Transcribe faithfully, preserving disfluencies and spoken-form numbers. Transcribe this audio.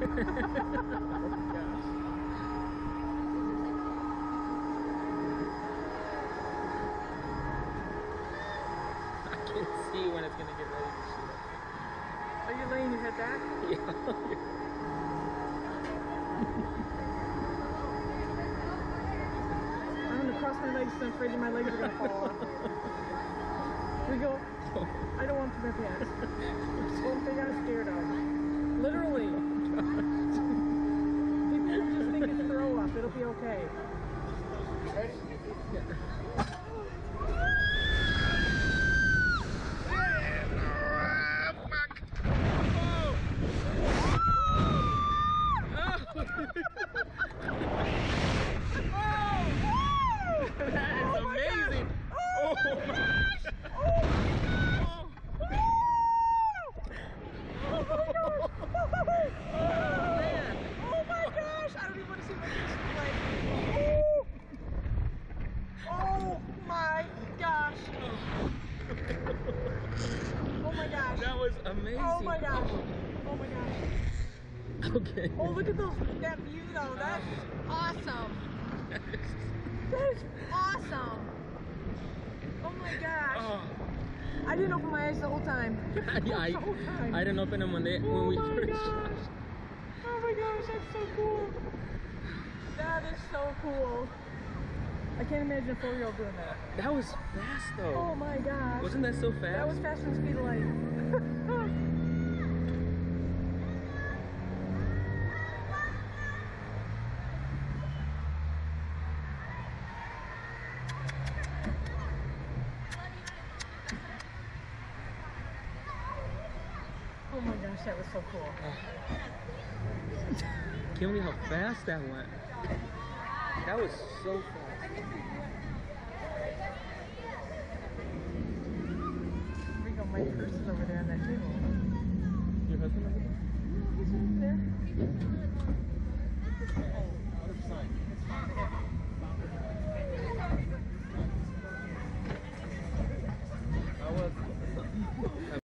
gosh. I can see when it's gonna get ready to shoot up. Are you laying your head back? Yeah. I'm gonna cross my legs, so I'm afraid my legs are gonna fall off. We go. I don't want to rip hands. It's one thing I'm scared of. Literally. People will just think it's throw up. It'll be okay. Ready? Yeah. That is amazing! Oh my gosh! Oh my man! Oh my gosh! I don't even want to see what this is like. Oh! Oh my gosh! Oh my gosh! That was amazing! Oh my gosh! Oh my gosh! Okay. Oh, look at those, that view though. That's awesome. That is awesome. Oh my gosh. Oh. I didn't open my eyes the whole time. Yeah, I, the whole time. I didn't open them when they when Oh we my first gosh. shot. Oh my gosh, that's so cool. That is so cool. I can't imagine a four-year-old doing that. That was fast though. Oh my gosh. Wasn't that so fast? That was faster than the speed of light. Oh my gosh, that was so cool. Can't believe how fast that went. That was so fast. Rico, my purse is over there on that table. Your husband over there? He's over there. Oh,